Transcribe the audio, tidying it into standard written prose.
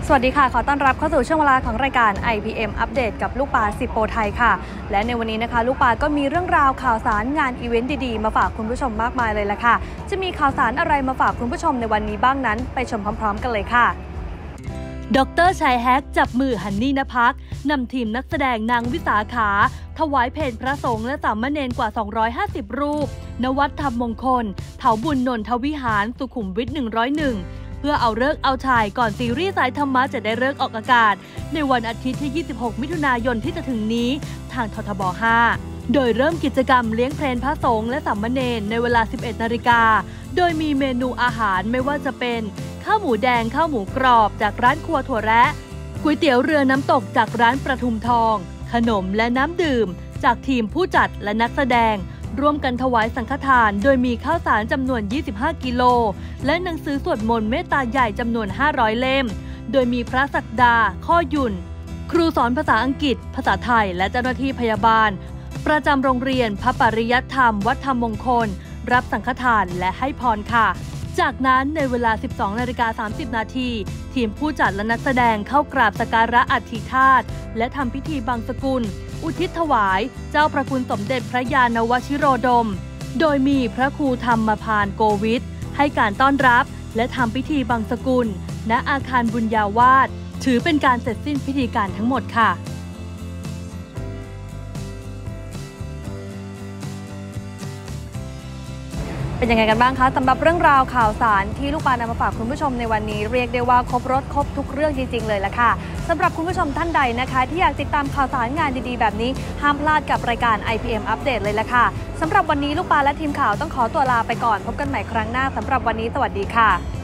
สวัสดีค่ะขอต้อนรับเข้าสู่ช่วงเวลาของรายการ IPM อัปเดตกับลูกปลา10โปรไทยค่ะและในวันนี้นะคะลูกปลาก็มีเรื่องราวข่าวสารงานอีเวนต์ดีๆมาฝากคุณผู้ชมมากมายเลยล่ะค่ะจะมีข่าวสารอะไรมาฝากคุณผู้ชมในวันนี้บ้างนั้นไปชมพร้อมๆกันเลยค่ะดร.ชายแฮกจับมือฮันนี่ณภักนำทีมนักแสดงนางวิสาขาถวายเพลพระสงฆ์และสามเณรกว่า250รูปณวัดธรรมมงคลเถาบุญนนทวิหารสุขุมวิท101เพื่อเอาฤกษ์เอาชัยก่อนซีรีส์สายธรรมะจะได้ฤกษ์ออกอากาศในวันอาทิตย์ที่26มิถุนายนที่จะถึงนี้ทางททบ5โดยเริ่มกิจกรรมเลี้ยงเพลพระสงฆ์และสามเณรในเวลา 11 นาฬิกาโดยมีเมนูอาหารไม่ว่าจะเป็นข้าวหมูแดงข้าวหมูกรอบจากร้านครัวถั่วแระก๋วยเตี๋ยวเรือน้ำตกจากร้านประทุมทองขนมและน้ำดื่มจากทีมผู้จัดและนักแสดงร่วมกันถวายสังฆทานโดยมีข้าวสารจำนวน25กิโลและหนังสือสวดมนต์เมตตาใหญ่จำนวน500เล่มโดยมีพระศักดาข้อยุ่นครูสอนภาษาอังกฤษภาษาไทยและเจ้าหน้าที่พยาบาลประจำโรงเรียนพระปริยัติธรรมวัดธรรมมงคลรับสังฆทานและให้พรค่ะจากนั้นในเวลา 12:30 นาทีทีมผู้จัดและนักแสดงเข้ากราบสักการะอัฐิธาตุและทำพิธีบังสกุลอุทิศถวายเจ้าพระคุณสมเด็จพระยานวชิโรดมโดยมีพระครูธรรมพานโกวิทให้การต้อนรับและทำพิธีบังสกุลณอาคารบุญญาวาสถือเป็นการเสร็จสิ้นพิธีการทั้งหมดค่ะเป็นยังไงกันบ้างคะสำหรับเรื่องราวข่าวสารที่ลูกปลานำมาฝากคุณผู้ชมในวันนี้เรียกได้ว่าครบรสครบทุกเรื่องจริงๆเลยละค่ะสำหรับคุณผู้ชมท่านใดนะคะที่อยากติดตามข่าวสารงานดีๆแบบนี้ห้ามพลาดกับรายการ IPM อัปเดตเลยละค่ะสำหรับวันนี้ลูกปลาและทีมข่าวต้องขอตัวลาไปก่อนพบกันใหม่ครั้งหน้าสำหรับวันนี้สวัสดีค่ะ